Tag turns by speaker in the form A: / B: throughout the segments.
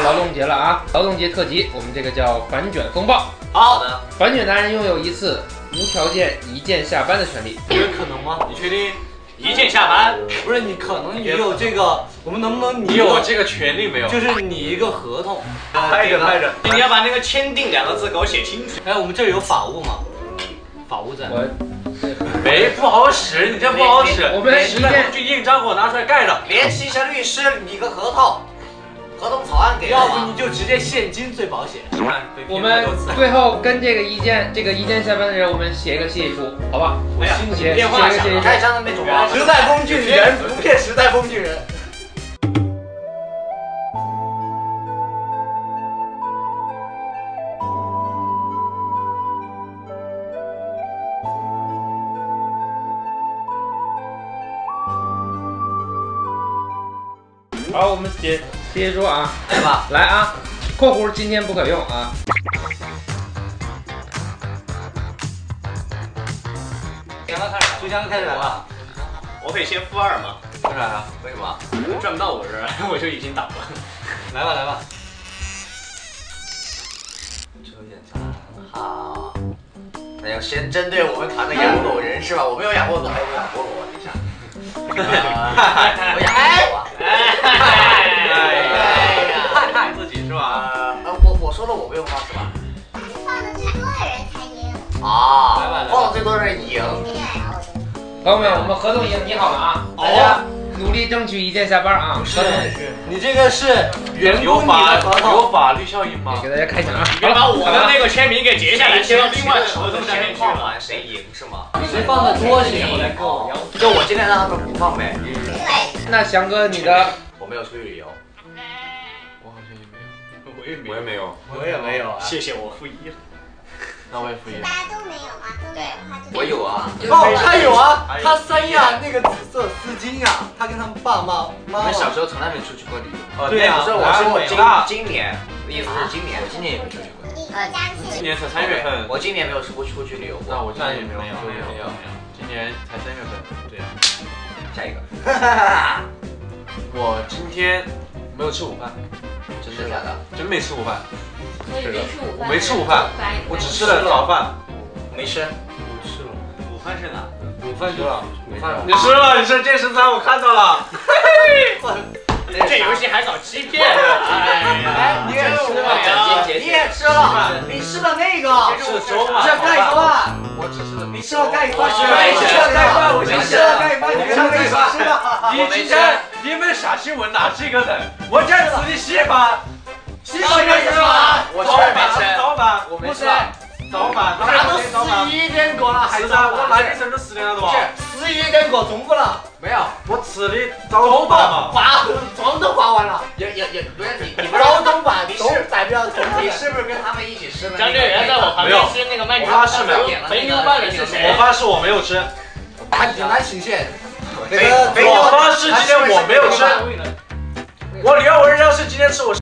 A: 劳动节了啊！劳动节特辑，我们这个叫反卷风暴。
B: 好的，
A: 反卷男人拥有一次无条件一键下班的权利。
B: 有可能吗？你确定？一键下班？不是，你可能也有这个，我们能不能
C: 你有这个权利没有？
B: 就是拟一个合同，
C: 拍着拍着，
D: 你要把那个签订2个字给我写清楚。
B: 哎，我们这儿有法务吗？法务在。
C: 没不好使，你这不好使。
A: 我们
C: 实在工具印章给我拿出来盖着。
D: 联系一下律师，拟个合同，合同草案给我。
B: 要不你就直接现金最保险。
A: 我们最后跟这个一键下班的人，我们写一个协议书，好吧？
D: 哎呀，
A: 写
D: 电话响了，盖章的那种吗？时代工具人，不骗时代工具人。
A: 好，我们写协议书啊，
D: 来吧，
A: 来啊，括弧今天不可用啊。
B: 就将开始来了。
D: 我可以先负2吗？
B: 为啥呀？
D: 为什么？
C: 赚不到我这儿，我就已经倒了。
B: 来吧来吧。
D: 抽检查。好。那要先针对我们团的养狗人是吧？我没有养过狗，我养过我，等一下。我养过啊。
C: 害自己是吧？
D: 我说的我没有放是吧？
E: 放的最多的人才赢。
D: 啊，放的最多的人赢。
A: 朋友们，我们合同已经拟好了啊，大家努力争取一键下班啊！合同
B: 你这个是员工拟的合同，
C: 有法律效应吗？
A: 给大家开奖啊！
D: 别把我的那个签名给截下来，贴到另外合同上面去了，谁赢是吗？
B: 谁放的多谁赢。
D: 就我今天让他们不放呗。
A: 那翔哥你的，
D: 我没有出去旅游，
C: 我好像也没有，我也没有，
D: 我也没有啊。
C: 谢谢我负1了。那我也负1。
E: 大家都没有吗？都没有的话就。
D: 我有啊。
B: 哦，他有啊，他三亚那个紫色丝巾呀，他跟他们爸妈
D: 我们小时候从来没出去过旅游。
B: 对呀，
D: 不是，我说今年，意思是今年，我今年也没出去过。
E: 一个加起。
C: 今年才3月份，
D: 我今年没有出去旅游过。
C: 那我今年也没有，今年才3月份。对呀。
D: 下一个。
C: 我今天没有吃午饭。
D: 真的假的？
C: 真没吃午饭。
F: 是的，
C: 我没吃午饭，我只吃了早饭。
D: 没吃。
C: 我吃了。
D: 午饭是哪？
C: 午饭吃了。午饭。你吃了，你是这13我看到了。
D: 这游戏还搞欺骗？哎，你也吃了，你也吃了，你吃的那个
C: 是粥嘛？
D: 是盖饭，
C: 我只吃了。
D: 你吃了盖饭，
C: 我吃了盖饭，我
D: 吃了盖饭，你吃了盖饭，吃的。
C: 你今天你们啥新闻哪是一个人？我这是你稀饭。
D: 稀饭是吧？我吃没吃。
C: 早饭，
D: 我没吃。
C: 早饭，
D: 哪都11点过了，还
C: 是啊，我来的时候都10点多。
D: 是11点过，中午了。没有，
C: 我吃的早饭嘛。
D: 妆都化完了。也不是你不早中饭，你是代表你是不是跟他们一起吃的？
F: 张队员在我旁边吃那个麦
C: 我发誓没有。
F: 肥牛饭的是谁？
C: 我发誓我没有吃。
D: 蛮新鲜。
C: 我发誓今天我没有吃。我李耀文要是今天吃我。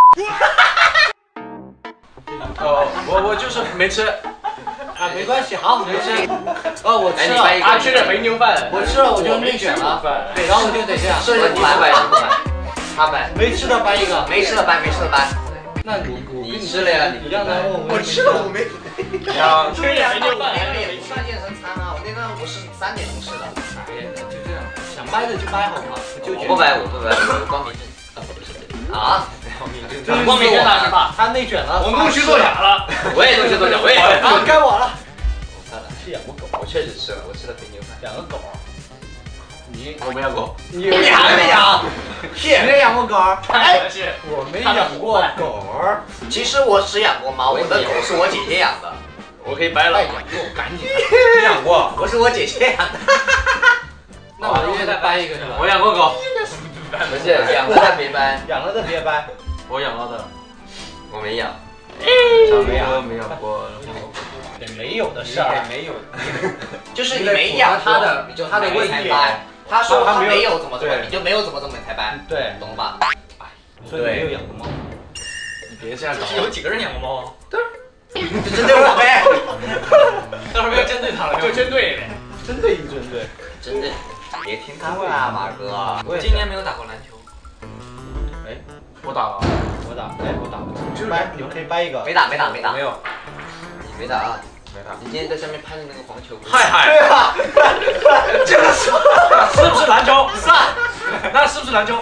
C: 我就是没吃。
B: 啊，没关系，好，没吃。哦，我吃了，
F: 他吃的肥牛饭，
B: 我吃了，我就内卷了。对，然后我就得这样。
D: 是你来他掰，
B: 没吃的掰一个，
D: 没吃的掰，没吃的掰。
B: 那你
D: 吃了呀？
B: 你让他问
D: 我吃了，我没。
F: 吃的肥牛饭，
D: 也不算健身餐啊，我那个我是3点钟吃的。
B: 就这样，想掰的就掰好吗？
D: 我不掰，我光明正。啊？
F: 光明正大是吧？
B: 他内卷了，
F: 我弄虚作假了，
D: 我也弄虚作假，我也。
B: 好，该我了。
D: 是养过狗，我确实吃了，我吃了肥牛饭。
B: 养个狗。
C: 我没养过。
D: 你还没养？
B: 你也养过狗？
F: 哎，
B: 我没养过狗。
D: 其实我只养过猫，我的狗是我姐姐养的。
F: 我可以掰了。
B: 养过，赶紧。
C: 你养过？
D: 我是我姐姐养的。
B: 那我现在掰一个是吧？
C: 我养过狗。
D: 不是养了的没掰，
B: 养了的别掰。
C: 我养了的。
D: 我没养。
C: 没养过。
B: 没有的事儿，
D: 没有。就是你没养他的问题。他说他没有怎么，你就没有怎么才掰。
B: 对，
D: 懂了吧？
B: 所以没有养过猫。
C: 你别这样搞。
F: 有几个人养过猫？
D: 就针对我呗。
F: 到时候不要针对他了，就针对呗。
B: 针对一针对。
D: 针对。别听他话啊，马哥。
F: 我今年没有打过篮球。
B: 哎，
C: 我打了，
B: 我打，哎，我打。掰，你们可以掰一个。
D: 没打。
C: 没有，
D: 你没打啊？
C: 没打。
D: 你今天在上面拍的那个黄球。
C: 嗨，
B: 对啊，这个是
C: 不是篮球？那是不是篮球？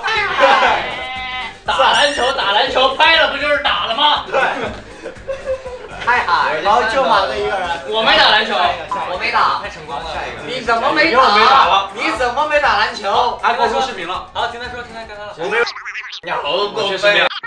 F: 打篮球，拍了不就是打了吗？
B: 对。太海，然后就马这一个人。
F: 我没打篮球，
D: 我没打。
F: 太成功了。
D: 你怎么没
C: 又没打了？
D: 你怎么没打篮球？
C: 他给我录视频了。
F: 好，听他说，该他了。
D: 我没有。
F: 你好过
C: 我确实没有。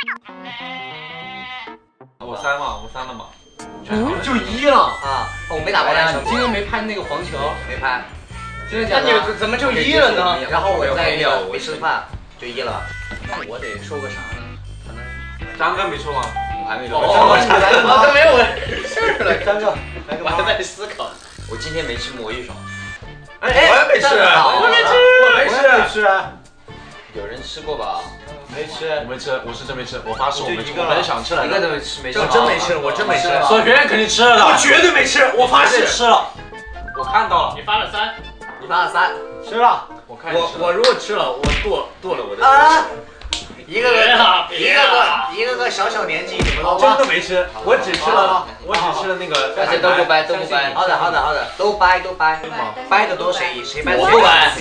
C: 我3了嘛。
B: 就1了
D: 啊！我没打过篮球。
F: 今天没拍那个黄球，
D: 没拍。
F: 真的假的？那你怎么就1了呢？
D: 然后我在没吃饭，就1了。
F: 那我得说个啥呢？可能
C: 张哥没说吗？
D: 我还没说。
F: 都没有我事儿了。
B: 3个，
F: 我还在思考。
D: 我今天没吃魔芋爽。
C: 哎，我也没吃，
B: 我没吃。
D: 有人吃过吧？
B: 没吃，
C: 我没吃，我是真没吃，我发誓我没吃，我本来想吃来
D: 一个
C: 的。
D: 都没吃，
C: 我真没吃，我真没吃。
D: 所
C: 以别人肯定吃了的，我绝对没吃，我发誓吃了，我看到了。
F: 你发了3，
D: 你发了3，
B: 吃了。
F: 我如果吃了，我剁了我的。
D: 啊！一个个小年纪，你们都
C: 真的没吃，我只吃了那个。
D: 大家都不掰。好的，都掰。掰的多谁掰的多。
F: 我不掰。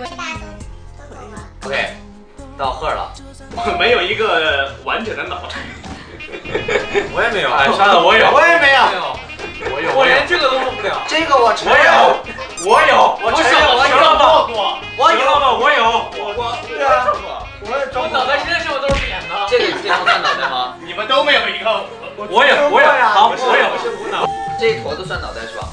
D: OK， 到赫了。
F: 我没有一个完整的脑。
C: 我也没有，哎，算了，我有。
B: 我也没有。
C: 我连这个都弄不了。
D: 这个我承认。
C: 我有。
F: 我承认我有做过。
C: 我有。
B: 对啊。我
F: 脑袋身上都是扁的。
D: 这个电风扇脑袋吗？
F: 你们都没有一个。
C: 我有。好，我有。是无脑。
D: 这一坨都算脑袋是吧？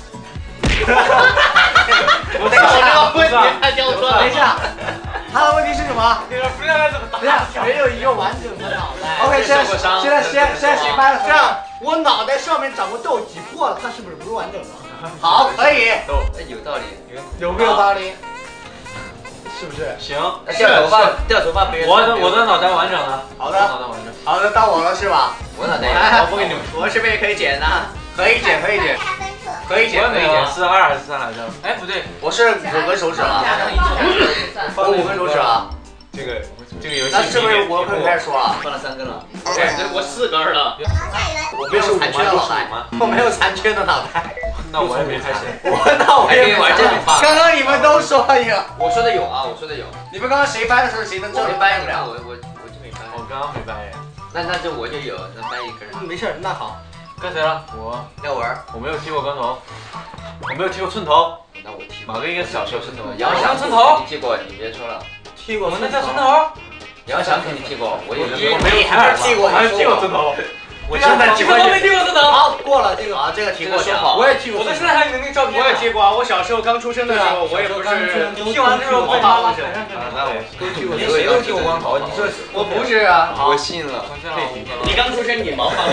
F: 我这个问题他教我说。
B: 等一下，他的问题是什么？
F: 这个不知道怎么打。
B: 没有一个完整的脑袋。
F: OK，
B: 现在谁掰了？这样，我脑袋上面长过痘，挤破了，它是不是完整的？好，可以。
D: 有道理。
B: 有没有道理？是不是？
C: 行。
D: 掉头发别人。
C: 我的脑袋完整了。
B: 好的，到我了是吧？
D: 我脑袋。
F: 我不给你们说，我是不是也可以剪呢？
B: 可以剪。
C: 我没有，42还是3来着？哎，不对，
D: 我是5根手指了。我5根手指了。
C: 这个游戏。
D: 那是不是我可以开始说了？
F: 放了3根了。
D: 对，
F: 我4根了。
D: 我没有残缺的脑袋，我没有残缺的脑袋。
C: 那我也没开始。
D: 那我也没玩这种话。
B: 刚刚你们都说有。
D: 我说的有啊，我说的有。
B: 你们刚刚谁掰的时候谁能证明掰不了？
D: 我就没掰。
C: 我刚刚没掰耶。
D: 那就我就有，那掰一根。
B: 没事，那好。
C: 跟谁了？
D: 廖文，
C: 我没有剃过光头，我没有剃过寸头。
D: 那我剃。
C: 马哥应该是小时候寸头。
D: 杨翔寸头，你剃过，你别说了。
B: 剃过。
C: 我那叫寸头。
D: 杨翔肯定剃过，我也
B: 你还没剃过，
C: 还剃过寸头。我
F: 现在剃过，我没剃过寸头。
B: 好，过了这个。
D: 啊，这个剃过。
B: 我也剃过。
F: 我在现在还有你的那个照片。我也剃过啊，我小时候刚出生的时候，我也不是剃完之后光头了。
C: 那我都剃过。
D: 你谁都剃过光头？你说
F: 我不是啊。
D: 我信了。
F: 你刚出生你毛发。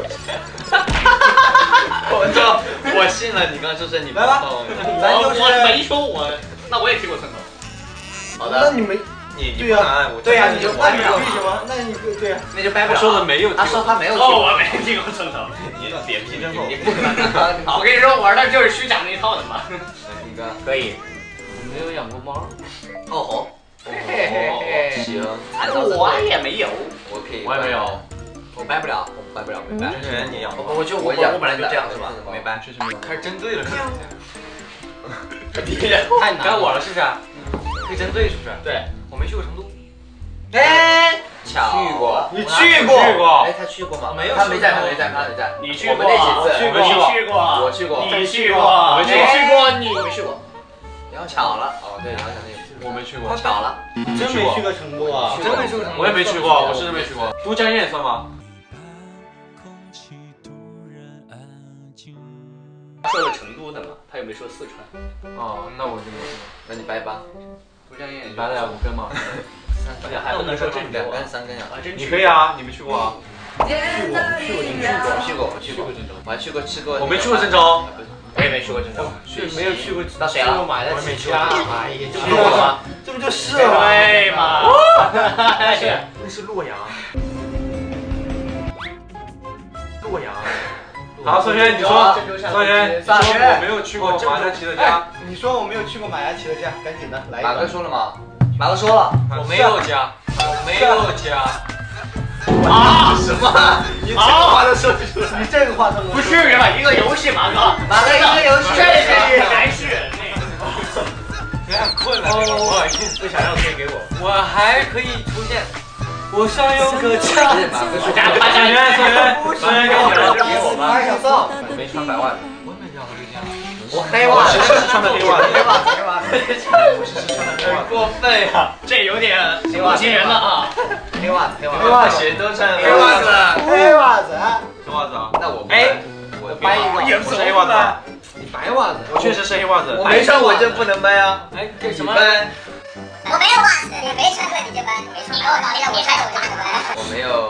D: 我信了，你刚出生你毛发。
F: 我没说我，那我也剃过寸头。
B: 好的。那你没。
C: 对呀，
B: 对呀，你就掰不了。为什么？那你对呀，
F: 那就掰不了。
C: 说的没有，
D: 他说他没有。
F: 哦，我没剃过寸头。
C: 你脸皮真厚。
F: 你不可能。我跟你说，玩的就是虚假那一套的嘛。
D: 一个
F: 可以。 我没有养过猫。
D: 哦吼。行。
F: 我也没有。
D: 我可以。
C: 我也没有。
D: 我掰不了，没掰。
C: 真人你养过？
D: 我本来就这样是吧？没掰。
C: 确实没有。开始针对了。
F: 太难。该我了是不是？
C: 可以针对是不是？
F: 对。 我没去过成都，
D: 哎，去过，
B: 你去过？
D: 哎，他去过吗？
F: 没有，
D: 他没在。
F: 你去过？
D: 我们那几次，
F: 我去过，
D: 我去过，
F: 你去过，
D: 没
F: 去过，你没去过。
D: 然后巧了，哦对，然后那个
C: 我没去过，
D: 巧了，
B: 真没去过成都啊？
F: 真没去过成都，
C: 我也没去过，我是真没去过。都江堰算吗？
F: 说了成都的嘛，他又没说四川。
C: 哦，那我就没去过。
D: 那你掰吧。
C: 你掰了呀5根吗？
F: 还不能说正
D: 2根3根呀？
C: 你可以啊，你没去过啊？
D: 去过，我还去过吃过。
C: 我没去过郑州，
F: 我也没去过郑州，
B: 没有去过。
D: 到谁了？
B: 马来西亚，也就
D: 去过吗？
B: 这不就是了？
F: 对嘛？
C: 那是洛阳。洛阳。好，宋轩，你说，宋轩，你说我没有去过马嘉祺的家。
B: 你说我没有去过马嘉祺的家，赶紧的来一个。
D: 马哥说了吗？马哥说了，
F: 我没有家，我没有家。 啊？
D: 什么？你这个话都说不出来。
B: 你这个话都能
F: 不至于吧？一个游戏，马哥，
D: 马哥一个游戏，
F: 这是还是
C: 有点困了，不好意思，
F: 不想要推给我。
C: 我还可以出现。我上有个家，
F: 大家
C: 双元给我吧。
B: 拍小灶，
D: 我没穿白袜子，
C: 我没讲这家。
D: 我黑袜子，
C: 是穿的黑袜子，
B: 黑袜子，黑袜子，
C: 我是穿的黑袜子。
F: 过分呀，这有点不亲人了啊！
B: 黑袜子，黑袜子，
D: 黑袜子都穿黑袜子，
B: 黑袜子，
C: 黑袜子啊？
D: 那我
B: 我掰一个，
C: 我是黑袜子，
B: 你白袜子，
C: 我确实是黑袜子。
D: 我没穿我就不能掰啊。
F: 哎，这什么？
E: 我没有袜子，你没穿过你就搬，你给我搞定了，我穿我就不搬。
D: 我没有，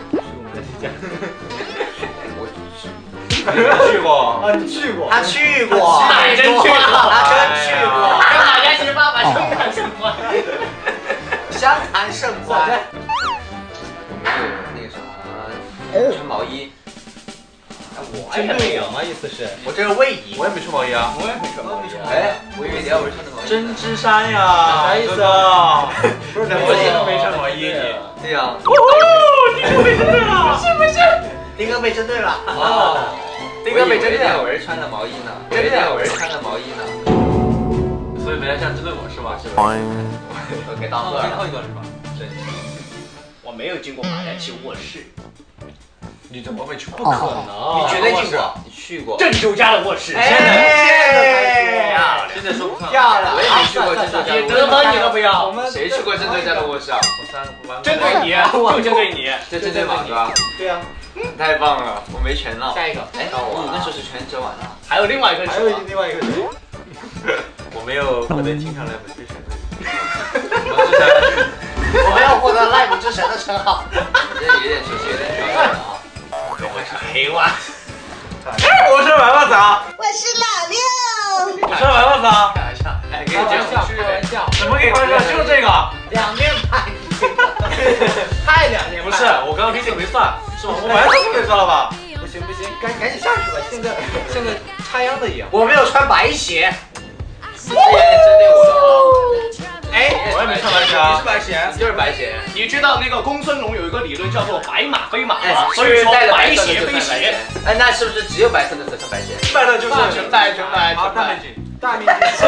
C: 我去过。
B: 啊，你去过？
D: 他去过，
F: 还真去过，
D: 他真去过，
F: 跟马家其爸爸生产什么？
D: 相谈甚欢。我没有那个啥，穿毛衣。
F: 我也没有吗？意思是？
D: 我这是卫衣，
C: 我也没穿毛衣啊。
F: 我也没穿毛衣。
D: 哎，我以为你要我穿的毛衣。
C: 针织衫呀，
B: 啥意思啊？
C: 不是，我今天都没穿毛衣，你。
D: 对呀。
C: 哦，丁哥被针对了，是不是？
D: 丁哥被针对了。哦。丁哥被针对了。有人穿的毛衣呢，真的有人穿的毛衣呢。
C: 所以没人这样针对我是吧？是吧？
D: 我给当乐
C: 最后一个是吧？
D: 对。
F: 我没有进过马家期卧室。
C: 你怎么会去？
F: 不可能！
D: 你绝对进过，你去过。
F: 郑州家的卧室。
D: 哎，
C: 现在说不上。
D: 漂亮。我也没去过郑州家的卧室。
F: 得分你都不要。
D: 谁去过郑州家的卧室啊？
C: 我3个班。
F: 针对你，就针对你。
D: 这针对马哥。
B: 对呀。
D: 太棒了，我没全了。
F: 下一个。
D: 哎，我那时候是全折完了。
F: 还有另外一个。
B: 还有另外一个。
C: 我没有获得经常来本之神。
D: 我没有获得赖姆之神的称号。这有点确实有点挑战啊。
F: 黑袜。
C: 我穿白袜子啊！
E: 我是老六。
C: 我穿白袜子啊！
D: 开玩笑，哎，给
F: 开玩笑，
D: 你
F: 开玩笑。
C: 怎么给开玩笑？就是这个。
D: 两面派。
F: 太两面
C: 不是，我刚刚毕竟没算，是吧？我本来就没算了吧？
B: 不行不行，赶紧下去吧，现在插秧的一样。
D: 我没有穿白鞋。这有点针对我了啊！
F: 哎，
C: 我也没穿白鞋啊。
F: 你是白鞋，
D: 就是白鞋。
F: 你知道那个公孙龙有一个理论叫做白马非马
D: 哎
F: 吗？所以说白鞋非鞋。
D: 哎，那是不是只有白色的才算白鞋？
C: 白的就是
F: 全白全白
C: 好，
F: 全白。
C: 大面积。
B: 大面积。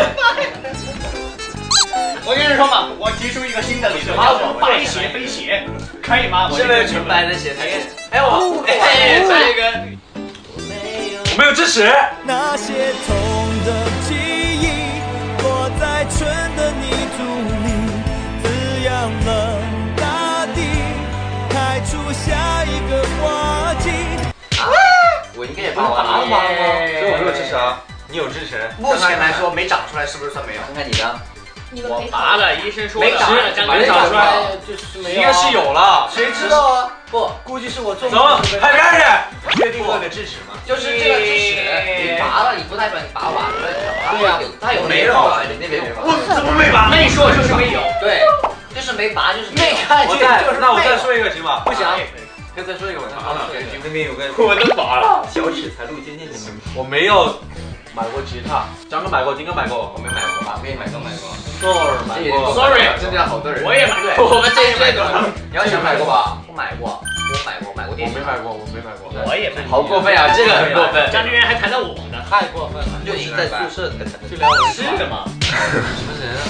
F: 我跟你说嘛，我提出一个新的理论，叫做白鞋非鞋，可以吗？
D: 现在纯白的鞋才行。哎，我
F: 哎，这个
C: 我没有支持。
G: 那些痛的记忆，落在春的泥土里，滋养了大地，开出下一个花季。
D: 我应该也拔完了。
C: 所以我没有支持啊。你有支持？
D: 目前来说没长出来，是不是算没有？看看你的。
F: 我拔了，医生说
D: 没长
C: 没长出来，
B: 就是没有。
C: 应该是有了。
B: 谁知道啊？
D: 不，
B: 估计是我做。
C: 走，海边去。
D: 确定我的智齿吗？就是这个智齿，你拔了，你不代表你拔完了。对呀，他有没拔，你那边没拔。
C: 我怎么没拔？
F: 没说就是没有。
D: 对，就是没拔，就是
B: 没看见，就是
C: 那我再说一个行吗？
B: 不行。
C: 可以再说一个吗？那边有个
F: 我都拔了。
C: 小齿才露尖尖，我没有买过吉他，张哥买过，丁哥买过，
D: 我没买过，马妹买过。
C: Sorry 买过
F: Sorry
D: 真的好多人。
F: 我也买过，
D: 我们这一队的。你要想买过吧？我买过电视。
C: 我没买过。
F: 我也买过。
D: 好过分啊！这个很过分。
F: 张志远还谈到我呢，
B: 太过分了。
D: 就已经在宿舍才谈的。
F: 是的吗？
C: 什么人？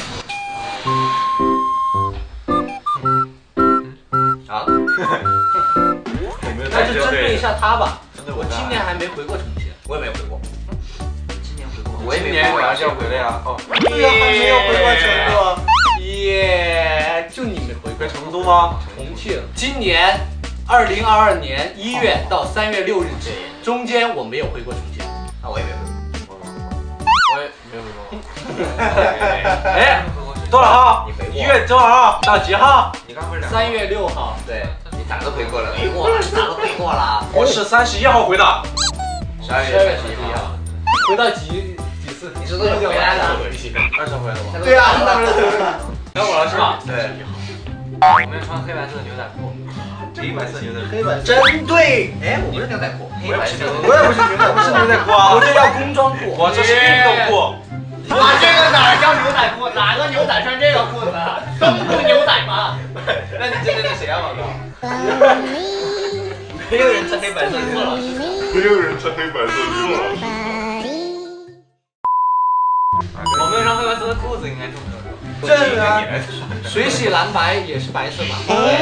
D: 啊？
B: 那就针对一下他吧。
C: 我
B: 今年还没回过重庆，
D: 我也没回过。今年回过，我也
C: 今
D: 没回过。
C: 年马上就要回了呀。哦，
B: 对呀，还没有回过成都。耶，就你没回
C: 回成都吗？
B: 重庆。今年2022年1月到3月6日之间，中间我没有回过重庆。
D: 啊，我也没回过。
C: 我也没有回过。哎，多少号？1月多少号？到几号？你刚回2。
B: 3月6号。
D: 对，你咋都回过了？回过了，咋都回过了？
C: 我是31号回的。
D: 12月31号。
B: 回到几次？
D: 你是多久回来的
C: ？20回来的吧？
B: 对啊，当然回来。
C: 该我了是吧？
D: 对。
C: 我没有穿黑白色的牛仔裤。黑白色牛仔裤。
B: 黑白
D: 针对，哎，我不是牛仔裤，黑白色。
B: 我也不是牛仔，不是牛仔裤啊，我这叫工装裤。
C: 我这是运动裤。
F: 啊，这个哪叫牛仔裤？哪个牛仔穿这个裤子？东部牛仔吗？
D: 那你针对的谁啊，老哥？
B: 没有人穿黑白色的孟老师。
H: 没有人穿黑白色的孟老师。
C: 我没有穿黑白色的裤子，应该是没有。
B: 正啊，水洗蓝白也是白色嘛。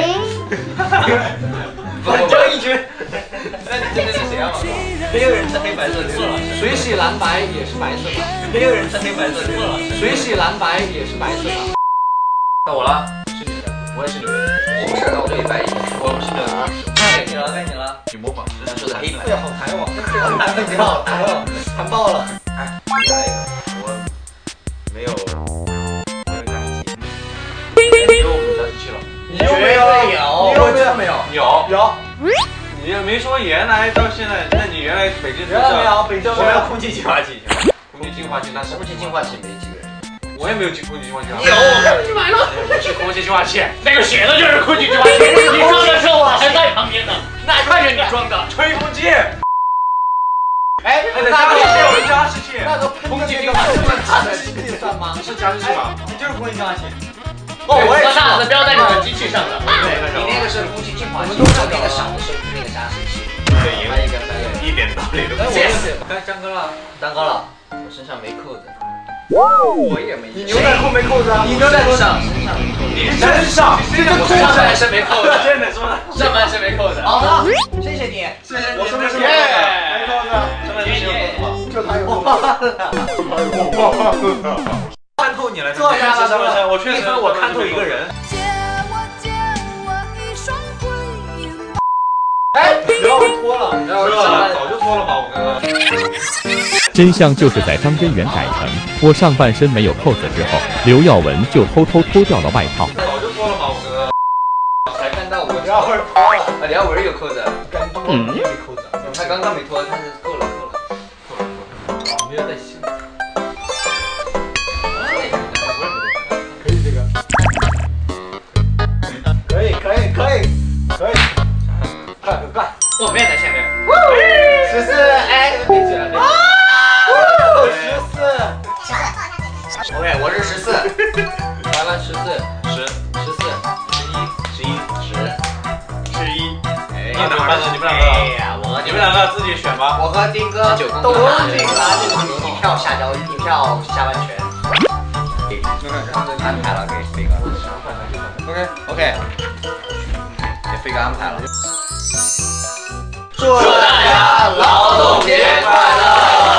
B: 反正一群。那你真的是谁啊？没有人穿黑白色的孟老师。水洗蓝白也是白色嘛。没有人穿黑白色的孟老师。水洗蓝白也是白色嘛。
C: 到我了。
D: 是你的，我也是女人。我不是，那我对白衣。
C: 我不是的啊。
B: 该你了，该你了。
C: 你模仿
D: 那说的黑白。
B: 对，好抬哦，你好抬哦，弹爆了。
D: 哎，你来一个，我没有加湿器。
C: 没有我们加湿器了。
B: 你又没有？
D: 有，
B: 你又没有？没有。
C: 有。你也没说原来到现在，那你原来北京
B: 原来没有，北京
D: 我没有空气净化器。
C: 空气净化器，那是
D: 空气净化器没几个人。
C: 我也没有空气净化器。
D: 有，我看你买了。
C: 不是空气净化器，
F: 那个写的就是空气净化器。你装的时候我还在旁边呢，那看着你装的。
C: 吹风机。
B: 哎，
C: 那个是有加湿器。
B: 那个空气净化器这么大的机器算吗？
C: 是加湿器吗？
B: 你就是空气净化器。
F: 哦，我也大的标在你的机器上的。
D: 你那个是空气净化器，那个小的是那个加湿器。
C: 对，一点道理都没有。
B: 该张哥了，
D: 蛋糕了，我身上没扣子。
B: 我也没。你牛仔裤没扣子啊？你牛仔裤
D: 上，
C: 你身上，
B: 这个裤子
D: 上半身没扣子，
C: 真的说的，
F: 上半身没扣子。
B: 好了，谢谢你，
C: 谢谢你。
B: 我是不是
C: 没
B: 没扣子？
C: 上半身有扣子吗？
B: 就他有扣子。
C: 看透你了，
B: 坐下了，是不是？
C: 我确实我看透一个人。
B: 哎，不要脱了，
C: 早就脱了吧，我刚刚。
I: 真相就是在张根源改成我上半身没有扣子之后，刘耀文就偷偷脱掉了外套。
C: 早就脱了吧，我刚刚。
D: 才看到我
B: 李耀文脱了，
D: 李耀文有扣子，
B: 没扣子，
D: 他刚刚没脱，但是够了。
B: 没有在洗。可以这个，可以，快！
F: 我们也在下面。
B: 14，哎，闭嘴了。14。
D: OK， 我是14。
B: 完了14。
C: 你们两个自己选吧。
D: 我和丁哥都拿这个一票下交，一票下完全。安排了给飞哥。OK， 给飞哥安排了。祝大家劳动节快乐！